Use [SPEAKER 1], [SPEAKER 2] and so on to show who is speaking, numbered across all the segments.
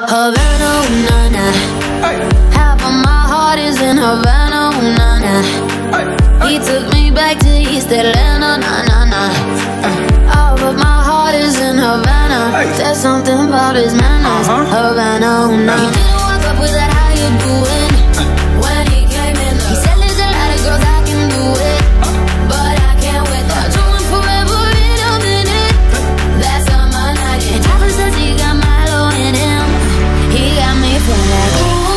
[SPEAKER 1] Havana, ooh, na na. Half of my heart is in Havana, ooh, na na. He took me back to East Atlanta, na na na. Half of my heart is in Havana. There's something about his manners. Havana, ooh, na. He didn't walk up with that how you doing. When he came in, he said there's a lot of girls I can do it, but I can't without you and forever in a minute. That's on my night. And Papa says he got Milo in him. He got me feeling like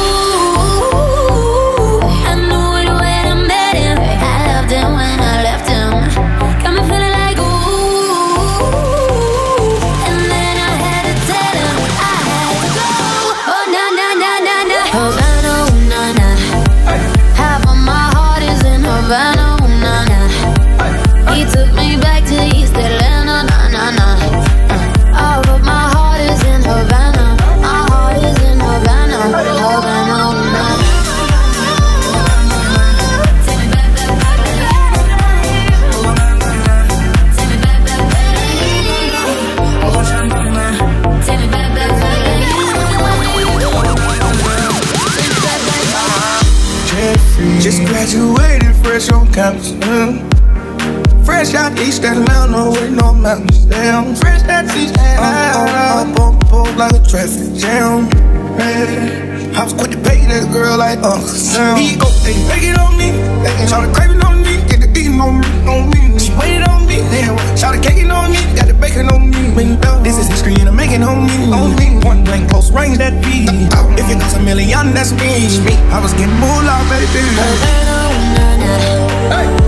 [SPEAKER 1] ooh. I knew it when I met him. I loved him when I left him. Got me feeling like ooh. And then I had to tell him I had to go. Oh na na na na na. Havana, ooh, na na. Half of my heart is in Havana, ooh, na na. He took me back to East Atlanta, na na na. All of my heart is in Havana. My heart is in Havana, Havana, ooh, na na. Take me back, back, back, take me back, back, back, take me back, back,
[SPEAKER 2] Just graduated, fresh on campus. Fresh out East Atlanta with no mountains down. Fresh out East Atlanta, up on board like a traffic jam. I was quick to pay that girl like Uncle Sam. He go, they make it on me. Shout the craving on me, get the beating on me. She waited on me, then shout the caking on me, got the bacon on me. This is history and I'm making on me. Point blank, close range, that beat. If it goes a million, that's me. I was getting moolah, baby.
[SPEAKER 1] Havana, ooh, na na.